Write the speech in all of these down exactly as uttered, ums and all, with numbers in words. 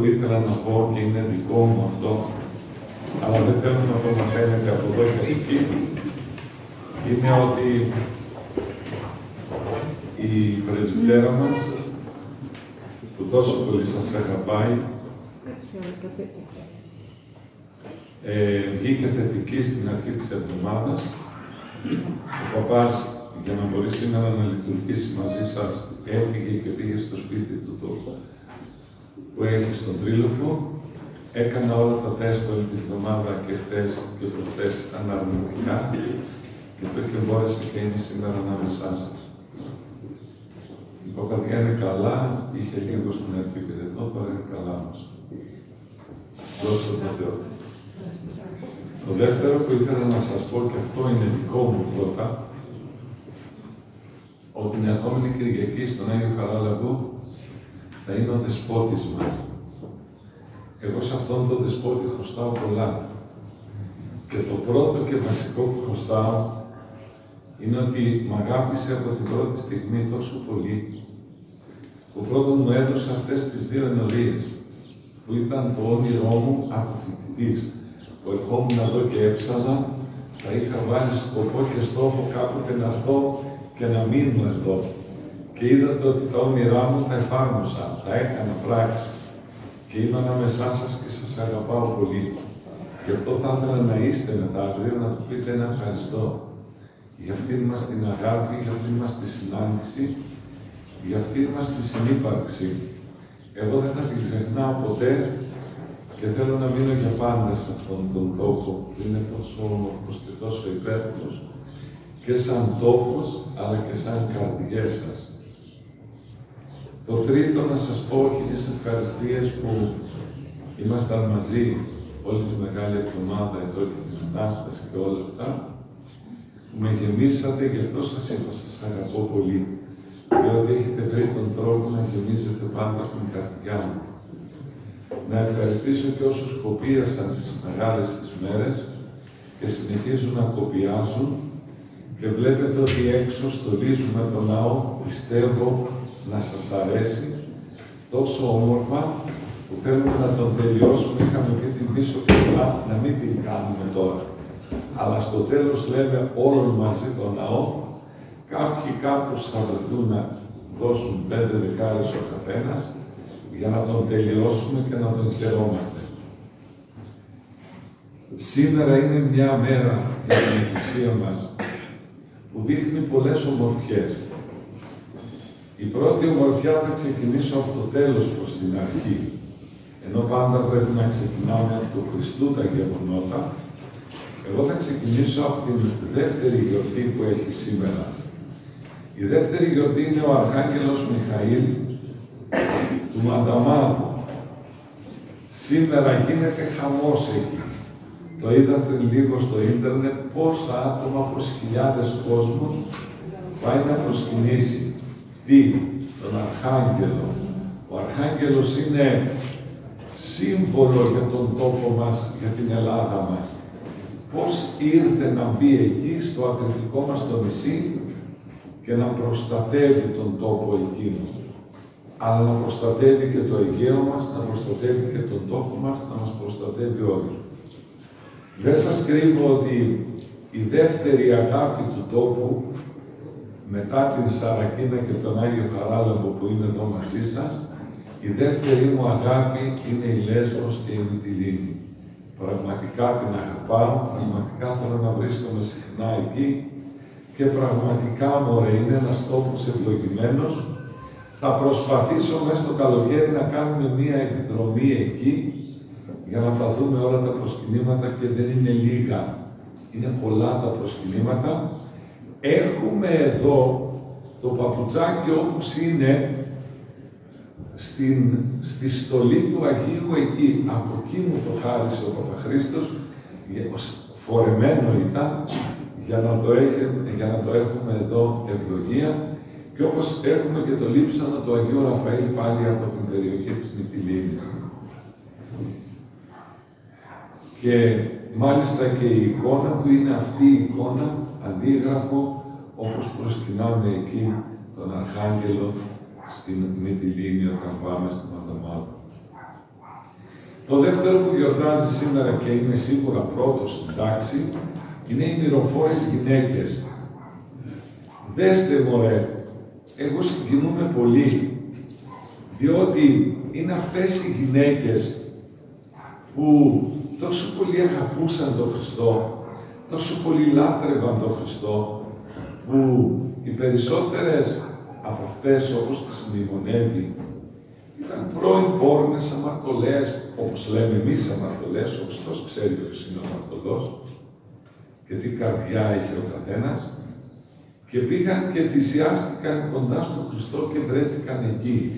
που ήθελα να πω και είναι δικό μου αυτό, αλλά δεν θέλω να το μαθαίνετε από εδώ και από εκεί, είναι ότι η πρεσβυτέρα μας, που τόσο πολύ σας αγαπάει, ε, βγήκε θετική στην αρχή της εβδομάδας. Ο παπάς, για να μπορεί σήμερα να λειτουργήσει μαζί σας, έφυγε και πήγε στο σπίτι του το, που έχει στον Τρίλοφο. Έκανα όλα τα τεστ όλη την εβδομάδα και χτες και προχτές ήταν αρνητικά και το και μπόρεσε και είναι σήμερα ανάμεσά σας. Η παπαδιά είναι καλά, είχε λίγο στην αρχή πυρετό, τώρα είναι καλά μας. Δόξα τω Θεώ. Το δεύτερο που ήθελα να σας πω, και αυτό είναι δικό μου πρώτα, ότι την επόμενη Κυριακή στον Άγιο Χαράλαμπο θα είναι ο δεσπότης μας. Εγώ σε αυτόν τον δεσπότη χρωστάω πολλά. Και το πρώτο και βασικό που χρωστάω είναι ότι μ' αγάπησε από την πρώτη στιγμή τόσο πολύ, που πρώτον μου έδωσε αυτές τις δύο ενορίες, που ήταν το όνειρό μου από φοιτητής, που ερχόμουν εδώ και έψαλα, θα είχα βάλει σκοπό και στόχο κάποτε να έρθω και να μείνω εδώ. Και είδατε ότι τα όνειρά μου τα εφάρμοσα, τα έκανα πράξη. Και είμαι ανάμεσά σας και σας αγαπάω πολύ. Γι' αυτό θα ήθελα να είστε μετά αύριο, να του πείτε ένα ευχαριστώ. Για αυτήν μας την αγάπη, για αυτήν μας τη συνάντηση, για αυτήν μας τη συνύπαρξη. Εγώ δεν θα την ξεχνάω ποτέ και θέλω να μείνω για πάντα σε αυτόν τον τόπο που είναι τόσο όμορφος και τόσο υπέροχος και σαν τόπος, αλλά και σαν καρδιές σας. Το τρίτο να σας πω χίλιες ευχαριστίες που ήμασταν μαζί όλη τη μεγάλη εβδομάδα εδώ και την Ανάσταση και όλα αυτά, που με γεμίσατε, γι' αυτό σας είπα, σας αγαπώ πολύ. Διότι έχετε βρει τον τρόπο να γεμίζετε πάντα την καρδιά μου. Να ευχαριστήσω και όσους κοπίασαν τις μεγάλες τις μέρες και συνεχίζουν να κοπιάζουν και βλέπετε ότι έξω στολίζουμε τον ναό, πιστεύω να σας αρέσει, τόσο όμορφα που θέλουμε να τον τελειώσουμε. Είχαμε και την πίσω πλευρά να μην την κάνουμε τώρα. Αλλά στο τέλος λέμε όλοι μαζί τον ναό, κάποιοι κάπως θα βρεθούν να δώσουν πέντε δεκάρες ο καθένας για να τον τελειώσουμε και να τον χαιρόμαστε. Σήμερα είναι μια μέρα για την Εκκλησία μας που δείχνει πολλές ομορφιές. Η πρώτη ομορφιά θα ξεκινήσω από το τέλος προς την αρχή. Ενώ πάντα πρέπει να ξεκινάμε από το Χριστού τα γεγονότα, εγώ θα ξεκινήσω από την δεύτερη γιορτή που έχει σήμερα. Η δεύτερη γιορτή είναι ο Αρχάγγελος Μιχαήλ του Μανταμάδου. Σήμερα γίνεται χαμός εκεί. Το είδα πριν λίγο στο ίντερνετ πόσα άτομα, προς χιλιάδες κόσμου πάει να προσκυνήσει. Τι, τον Αρχάγγελο. Ο Αρχάγγελος είναι σύμβολο για τον τόπο μας, για την Ελλάδα μας. Πώς ήρθε να μπει εκεί, στο ακριτικό μας το νησί και να προστατεύει τον τόπο εκείνο. Αλλά να προστατεύει και το Αιγαίο μας, να προστατεύει και τον τόπο μας, να μας προστατεύει όλους. Δεν σας κρύβω ότι η δεύτερη αγάπη του τόπου, μετά την Σαρακίνα και τον Άγιο Χαράλαμπο που είναι εδώ μαζί σας, η δεύτερη μου αγάπη είναι η Λέσβος και η Μυτιλήνη. Πραγματικά την αγαπάω, πραγματικά θέλω να βρίσκομαι συχνά εκεί και πραγματικά, μωρέ, είναι ένας τόπος ευλογημένος. Θα προσπαθήσω μέσα στο καλοκαίρι να κάνουμε μία εκδρομή εκεί για να τα δούμε όλα τα προσκυνήματα και δεν είναι λίγα. Είναι πολλά τα προσκυνήματα. Έχουμε εδώ το παπουτσάκι όπως είναι στην, στη στολή του Αγίου εκεί. Από εκεί μου το χάρισε ο Παπαχρήστος, φορεμένο ήταν, για να το, έχει, για να το έχουμε εδώ ευλογία. Και όπως έχουμε και το λείψανο του Αγίου Ραφαήλ πάλι από την περιοχή της Μυτιλήνης. Και μάλιστα και η εικόνα του είναι αυτή η εικόνα, αντίγραφο, όπως προσκυνάμε εκεί τον Αρχάγγελο στην Μυτιλήνη όταν πάμε στην Μανταμάδα. Το δεύτερο που γιορτάζει σήμερα και είναι σίγουρα πρώτο στην τάξη είναι οι μυροφόρες γυναίκες. Δέστε μωρέ, εγώ συγκινούμαι πολύ, διότι είναι αυτές οι γυναίκες που τόσο πολύ αγαπούσαν τον Χριστό, τόσο πολύ λάτρευαν τον Χριστό, που οι περισσότερες από αυτές, όπως τις μνημονεύει, ήταν πρώην πόρνες αμαρτωλές, όπως λέμε εμείς αμαρτωλές, ο Χριστός ξέρει ποιος είναι ο αμαρτωλός και τι καρδιά είχε ο καθένας, και πήγαν και θυσιάστηκαν κοντά στον Χριστό και βρέθηκαν εκεί.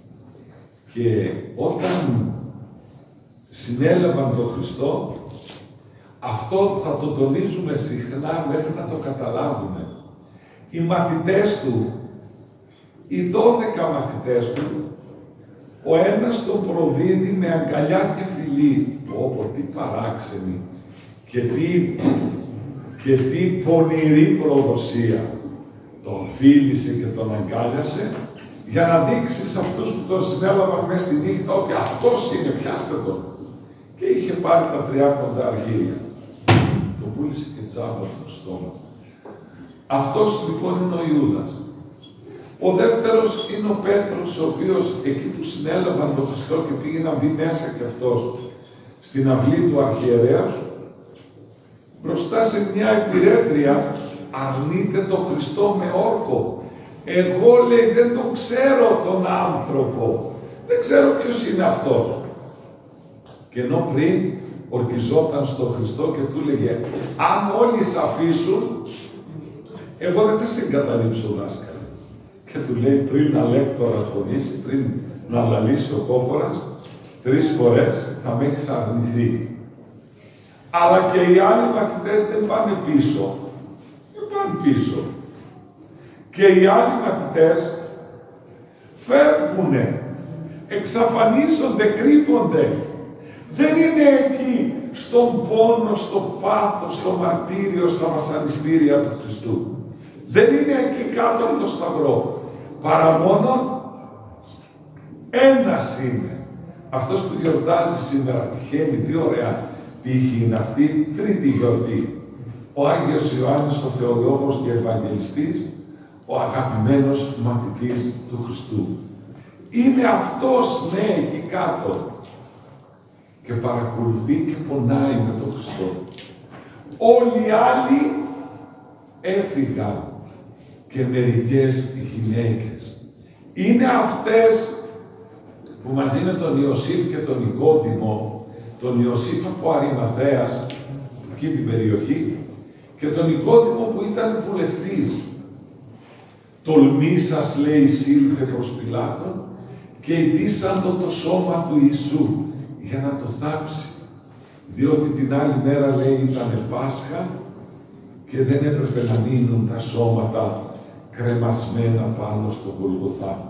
Και όταν συνέλαβαν τον Χριστό, αυτό θα το τονίζουμε συχνά μέχρι να το καταλάβουμε. Οι μαθητές του, οι δώδεκα μαθητές του, ο ένας τον προδίδει με αγκαλιά και φιλί. Πω, τι παράξενη και τι, και τι πονηρή προδοσία. Τον φίλησε και τον αγκάλιασε για να δείξει σε αυτούς που τον συνέλαβαν μέσα στη νύχτα ότι αυτός είναι, πιάστε τον. Και είχε πάρει τα τριάκοντα αργύρια. Το πούλησε και τσάμπα στο στόμα. Αυτός λοιπόν είναι ο Ιούδας. Ο δεύτερος είναι ο Πέτρος, ο οποίος εκεί που συνέλαβαν τον Χριστό και πήγε να μπει μέσα και αυτός στην αυλή του αρχιερέως, μπροστά σε μια υπηρέτρια αρνείται τον Χριστό με όρκο. Εγώ, λέει, δεν τον ξέρω τον άνθρωπο. Δεν ξέρω ποιος είναι αυτός. Και ενώ πριν ορκιζόταν στον Χριστό και του έλεγε, αν όλοι σ' αφήσουν, εγώ δεν θα σε εγκαταλείψω, δάσκαλε. Και του λέει, πριν να λέκτορα φωνήσει, πριν να λαλήσει ο κόπορας, τρεις φορές θα με έχεις αρνηθεί. Αλλά και οι άλλοι μαθητές δεν πάνε πίσω. Δεν πάνε πίσω. Και οι άλλοι μαθητές φεύγουνε, εξαφανίζονται, κρύβονται. Δεν είναι εκεί στον πόνο, στο πάθος, στο μαρτύριο, στα βασανιστήρια του Χριστού. Δεν είναι εκεί κάτω από το σταυρό. Παρά μόνο ένας είναι. Αυτός που γιορτάζει σήμερα, τυχαίνει, τι ωραία τύχη είναι αυτή, τρίτη γιορτή. Ο Άγιος Ιωάννης ο Θεολόγος και Ευαγγελιστής, ο αγαπημένος μαθητής του Χριστού. Είναι αυτός, ναι, εκεί κάτω. Και παρακολουθεί και πονάει με τον Χριστό. Όλοι οι άλλοι έφυγαν και μερικές γυναίκες. Είναι αυτές που μαζί με τον Ιωσήφ και τον Νικόδημο, τον Ιωσήφ από Αριμαθέας, εκεί την περιοχή, και τον Νικόδημο που ήταν βουλευτής. Τολμήσας, λέει, σύλθε προς Πιλάτον και ητήσαντο το σώμα του Ιησού για να το θάψει. Διότι την άλλη μέρα, λέει, ήταν Πάσχα και δεν έπρεπε να μείνουν τα σώματα κρεμασμένα πάνω στο Γολγοθά.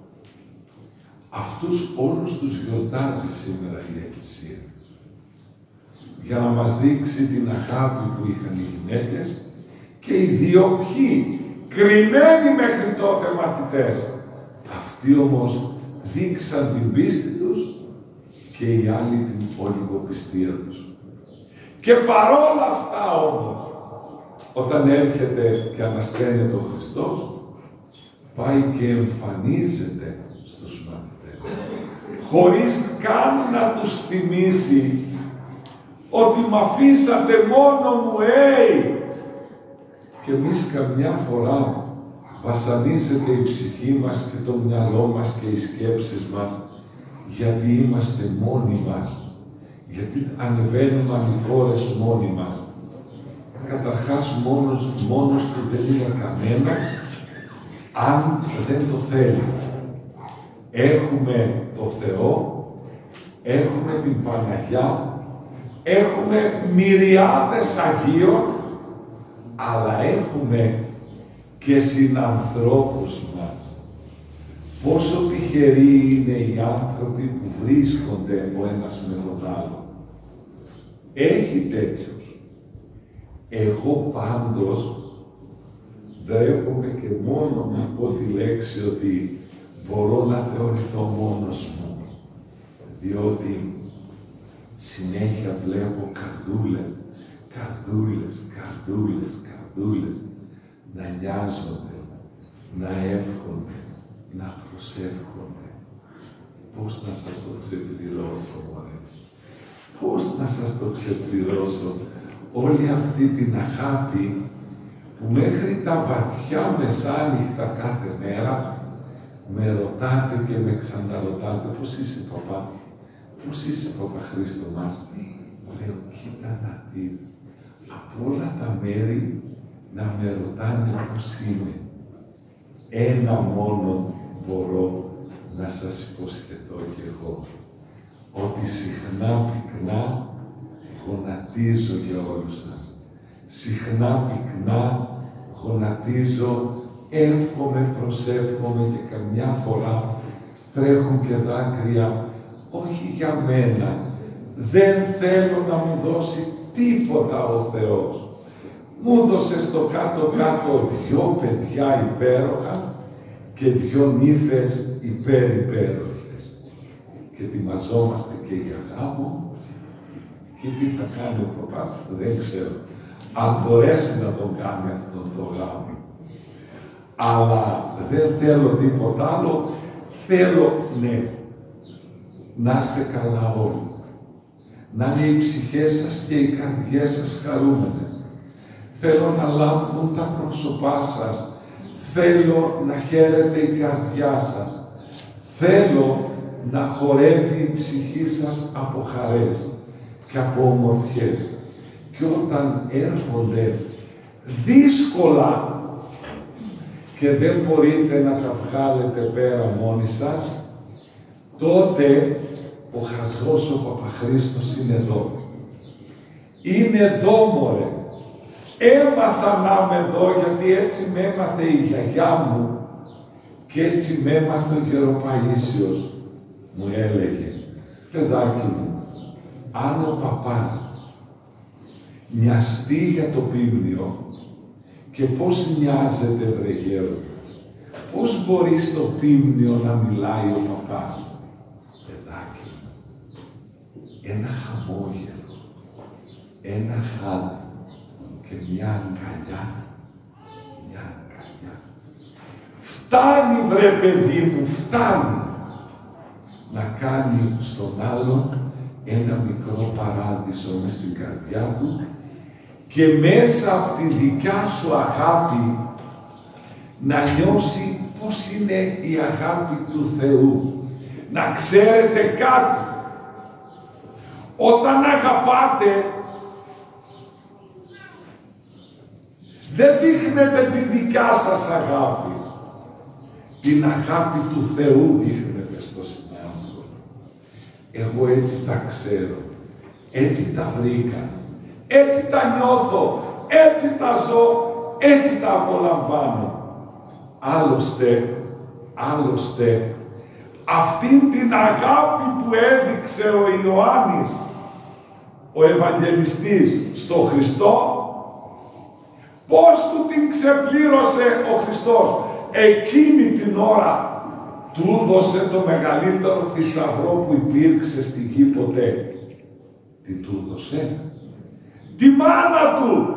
Αυτούς όλους τους γιορτάζει σήμερα η Εκκλησία. Για να μας δείξει την αγάπη που είχαν οι γυναίκες και οι δύο ποιοι, κρυμμένοι μέχρι τότε μαθητές. Αυτοί όμως δείξαν την πίστη τους και οι άλλοι την ολιγοπιστία τους. Και παρόλα αυτά όμως, όταν έρχεται και ανασταίνεται ο Χριστός, πάει και εμφανίζεται στους μαθητές, χωρίς καν να τους θυμίσει ότι μ' αφήσατε μόνο μου, hey! Και εμείς καμιά φορά βασανίζεται η ψυχή μας και το μυαλό μας και οι σκέψεις μας, γιατί είμαστε μόνοι μας, γιατί ανεβαίνουμε ανηφόρες μόνοι μας. Καταρχάς, μόνος, μόνος του δεν είναι κανένας, αν δεν το θέλει. Έχουμε το Θεό, έχουμε την Παναγιά, έχουμε μυριάδες Αγίων, αλλά έχουμε και συνανθρώπους μας. Πόσο τυχεροί είναι οι άνθρωποι που βρίσκονται ο ένας με τον άλλο. Έχει τέτοιους. Εγώ πάντως ντρέπομαι και μόνο να πω τη λέξη ότι μπορώ να θεωρηθώ μόνος μου. Διότι συνέχεια βλέπω καρδούλες, καρδούλες, καρδούλες, καρδούλες να νοιάζονται, να εύχονται, να προσεύχονται. Πώς να σας το ξεπληρώσω, μωρέ. Πώς να σας το ξεπληρώσω όλη αυτή την αγάπη που μέχρι τα βαθιά μεσάνυχτα κάθε μέρα με ρωτάτε και με ξαναρωτάτε πώς είσαι, παπά, πώς είσαι, παπά Χρήστο μας. Μου λέω, κοίτα να δεις, από όλα τα μέρη να με ρωτάνε πώς είμαι. Ένα μόνο μπορώ να σας υποσχεθώ κι εγώ, ότι συχνά πυκνά γονατίζω για όλους σας. Συχνά πυκνά γονατίζω, εύχομαι, προσεύχομαι και καμιά φορά τρέχουν και δάκρυα, όχι για μένα. Δεν θέλω να μου δώσει τίποτα ο Θεός. Μου δώσε στο κάτω-κάτω δυο παιδιά υπέροχα και δυο νύφες υπέρ-υπέροχες. Και ετοιμαζόμαστε και για γάμο. Και τι θα κάνει ο παπάς, δεν ξέρω. Αν μπορέσει να τον κάνει αυτόν τον γάμο. Αλλά δεν θέλω τίποτα άλλο. Θέλω, ναι, να είστε καλά όλοι. Να είναι οι ψυχές σας και οι καρδιές σας χαρούμενες. Θέλω να λάμπουν τα πρόσωπά σας. Θέλω να χαίρεται η καρδιά σας. Θέλω να χορεύει η ψυχή σας από χαρές και από ομορφιές. Και όταν έρχονται δύσκολα και δεν μπορείτε να τα βγάλετε πέρα μόνοι σας, τότε ο χαζός ο Παπαχρήστος είναι εδώ. Είναι εδώ, μωρέ. Έμαθα να είμαι εδώ, γιατί έτσι με έμαθε η γιαγιά μου και έτσι με έμαθε ο Γεροπαΐσιος. Μου έλεγε, παιδάκι μου, αν ο παπάς νοιαστεί για το πίμνιο και πώς νοιάζεται, βρε γέρο, πώς μπορεί στο πίμνιο να μιλάει ο παπάς. Παιδάκι μου, ένα χαμόγελο, ένα χάδι και μια αγκαλιά, μια αγκαλιά. Φτάνει, βρε παιδί μου, φτάνει να κάνει στον άλλον ένα μικρό παράδεισο μες στην καρδιά του και μέσα από τη δικιά σου αγάπη να νιώσει πώς είναι η αγάπη του Θεού. Να ξέρετε κάτι. Όταν αγαπάτε, δεν δείχνετε τη δικιά σας αγάπη. Την αγάπη του Θεού δείχνετε στο συνάνθρωπο. Εγώ έτσι τα ξέρω. Έτσι τα βρήκα. Έτσι τα νιώθω. Έτσι τα ζω. Έτσι τα απολαμβάνω. Άλλωστε, άλλωστε, αυτήν την αγάπη που έδειξε ο Ιωάννης, ο Ευαγγελιστής, στο Χριστό, πώς του την ξεπλήρωσε ο Χριστός. Εκείνη την ώρα του έδωσε το μεγαλύτερο θησαυρό που υπήρξε στη γη ποτέ. Τι του έδωσε? Τη μάνα του.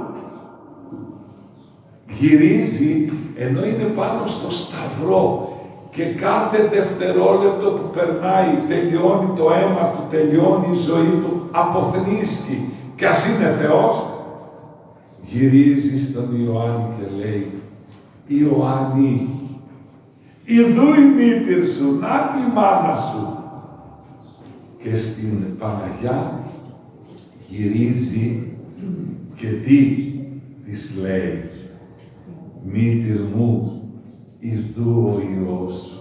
Γυρίζει ενώ είναι πάνω στο σταυρό και κάθε δευτερόλεπτο που περνάει τελειώνει το αίμα του, τελειώνει η ζωή του, αποθνίσκει. Και ας είναι Θεός, γυρίζει στον Ιωάννη και λέει, Ιωάννη, ιδού η μήτηρ σου, να τη μάνα σου. Και στην Παναγιά γυρίζει και τι της λέει, μήτηρ μου, ιδού ο Υιός σου.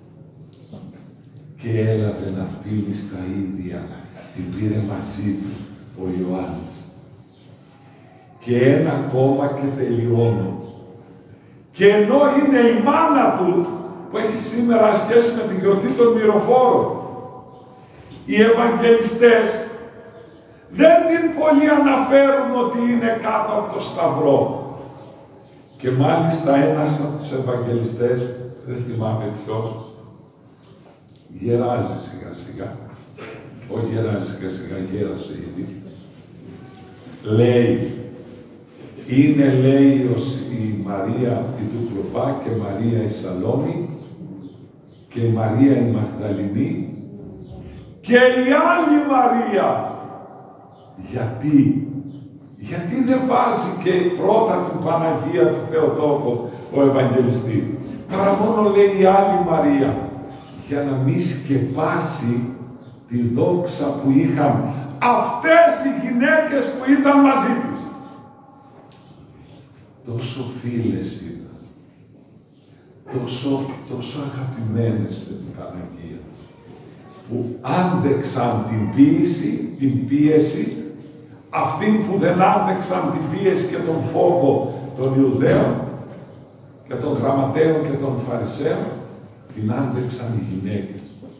Και έλαβε να φτύνει στα ίδια, την πήρε μαζί του ο Ιωάννης. Και ένα ακόμα και τελειώνω. Και ενώ είναι η μάνα του, που έχει σήμερα σχέση με την γιορτή των μυροφόρων, οι Ευαγγελιστές δεν την πολύ αναφέρουν ότι είναι κάτω από το σταυρό. Και μάλιστα ένας από τους Ευαγγελιστές, δεν θυμάμαι ποιος, γεράζει σιγά σιγά όχι γεράζει σιγά σιγά, γέρασε ήδη. Λέει, είναι λέει η Μαρία η του Κλοπά και Μαρία η Σαλόμη και η Μαρία η Μαγδαληνή και η άλλη Μαρία. Γιατί, γιατί δεν βάζει και πρώτα την Παναγία του Θεοτόκο ο Ευαγγελιστή. Παρά μόνο λέει η άλλη Μαρία, για να μην σκεπάσει τη δόξα που είχαν αυτές οι γυναίκες που ήταν μαζί της. Τόσο φίλες ήταν, τόσο, τόσο αγαπημένες με την Παναγία, που άντεξαν την πίεση, την πίεση, αυτοί που δεν άντεξαν την πίεση και τον φόβο των Ιουδαίων και των γραμματέων και των Φαρισαίων, την άντεξαν οι γυναίκες.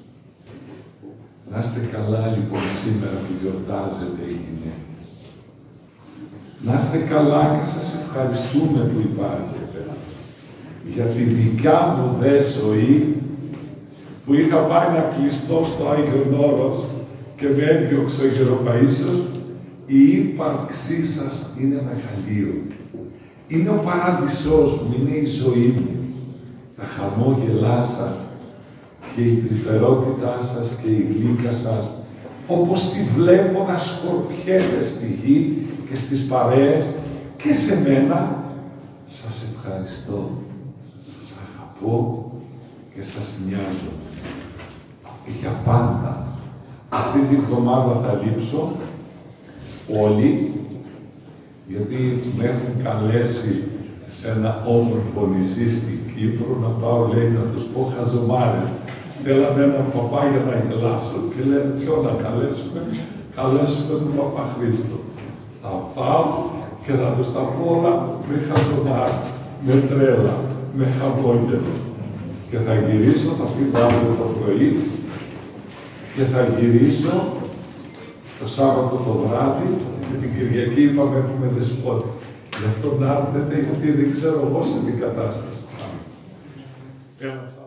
Να είστε καλά λοιπόν σήμερα που γιορτάζετε οι γυναίκες. Να είστε καλά και σας ευχαριστούμε που υπάρχετε. Για τη δικιά μου δε ζωή, που είχα πάει να κλειστώ στο Άγιον Όρος και με έδιωξε ο Γεροπαΐσιος, η ύπαρξή σας είναι μεγαλείο. Είναι ο παράδεισός μου, είναι η ζωή μου. Τα χαμόγελά σας και η τρυφερότητά σας και η γλύκα σας, όπως τη βλέπω να σκορπιέται στη γη και στις παρέες και σε μένα, σας ευχαριστώ, σας αγαπώ και σας νοιάζω. Για πάντα. Αυτή τη βδομάδα θα λείψω όλοι, γιατί με έχουν καλέσει σε ένα όμορφο νησί στην Κύπρο να πάω, λέει, να τους πω χαζομάρες. Θέλαμε έναν παπά για να γελάσω και λένε ποιο να καλέσουμε, καλέσουμε τον Παπά Χρήστο. Θα πάω και θα τους τα πω όλα με χαζομάρες, με τρέλα, με χαμόγελο. Και θα γυρίσω, θα φύγω αύριο το πρωί και θα γυρίσω το Σάββατο το βράδυ και την Κυριακή είπαμε έχουμε δεσπότη. Γι' αυτό να έρθετε, γιατί δεν ξέρω εγώ σε τι κατάσταση. Έλα.